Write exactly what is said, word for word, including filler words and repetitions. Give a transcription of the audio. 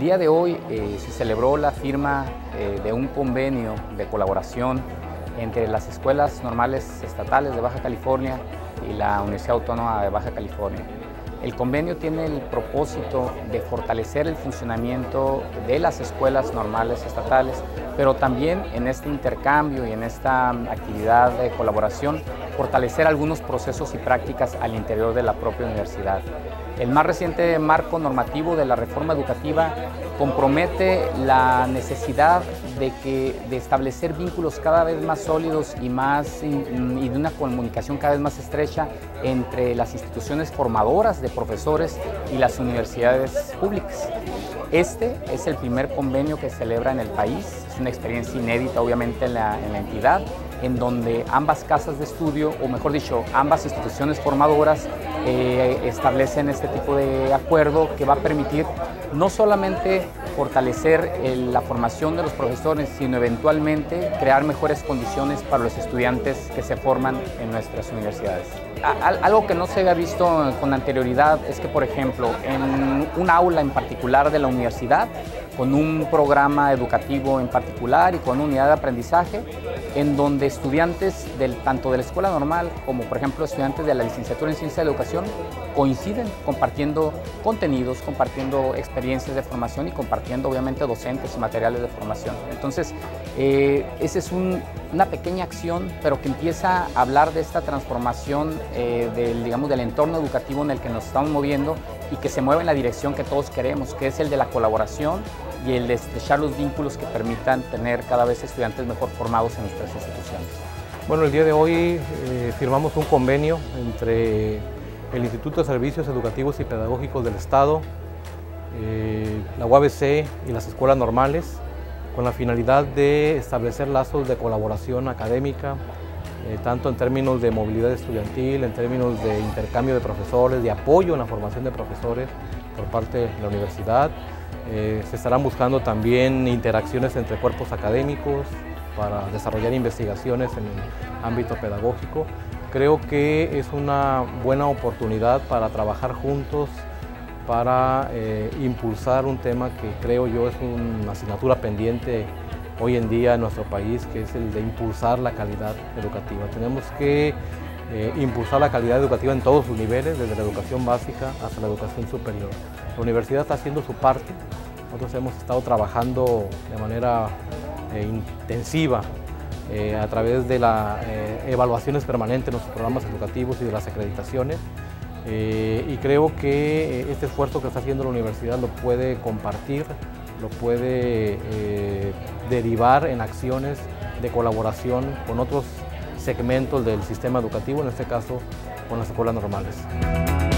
día de hoy eh, se celebró la firma eh, de un convenio de colaboración entre las escuelas normales estatales de Baja California y la Universidad Autónoma de Baja California. El convenio tiene el propósito de fortalecer el funcionamiento de las escuelas normales estatales, pero también en este intercambio y en esta actividad de colaboración, fortalecer algunos procesos y prácticas al interior de la propia universidad. El más reciente marco normativo de la reforma educativa compromete la necesidad de, que, de establecer vínculos cada vez más sólidos y, más, y de una comunicación cada vez más estrecha entre las instituciones formadoras de profesores y las universidades públicas. Este es el primer convenio que se celebra en el país, es una experiencia inédita obviamente en la, en la entidad, en donde ambas casas de estudio, o mejor dicho, ambas instituciones formadoras eh, establecen este tipo de acuerdo que va a permitir no solamente fortalecer el, la formación de los profesores, sino eventualmente crear mejores condiciones para los estudiantes que se forman en nuestras universidades. A, algo que no se había visto con anterioridad es que, por ejemplo, en un aula en particular de la universidad, con un programa educativo en particular y con una unidad de aprendizaje, en donde estudiantes del, tanto de la escuela normal como, por ejemplo, estudiantes de la licenciatura en Ciencia de la Educación coinciden compartiendo contenidos, compartiendo experiencias de formación y compartiendo, obviamente, docentes y materiales de formación. Entonces, eh, esa es un, una pequeña acción, pero que empieza a hablar de esta transformación eh, del, digamos, del entorno educativo en el que nos estamos moviendo y que se mueve en la dirección que todos queremos, que es el de la colaboración y el de estrechar los vínculos que permitan tener cada vez estudiantes mejor formados en nuestras instituciones. Bueno, el día de hoy eh, firmamos un convenio entre el Instituto de Servicios Educativos y Pedagógicos del Estado, eh, la U A B C y las escuelas normales, con la finalidad de establecer lazos de colaboración académica, eh, tanto en términos de movilidad estudiantil, en términos de intercambio de profesores, de apoyo en la formación de profesores por parte de la universidad. Eh, se estarán buscando también interacciones entre cuerpos académicos para desarrollar investigaciones en el ámbito pedagógico. Creo que es una buena oportunidad para trabajar juntos, para eh, impulsar un tema que creo yo es una asignatura pendiente hoy en día en nuestro país, que es el de impulsar la calidad educativa. Tenemos que eh, impulsar la calidad educativa en todos sus niveles, desde la educación básica hasta la educación superior. La universidad está haciendo su parte. Nosotros hemos estado trabajando de manera eh, intensiva eh, a través de las eh, evaluaciones permanentes de nuestros programas educativos y de las acreditaciones. Eh, y creo que este esfuerzo que está haciendo la universidad lo puede compartir, lo puede eh, derivar en acciones de colaboración con otros segmentos del sistema educativo, en este caso con las escuelas normales.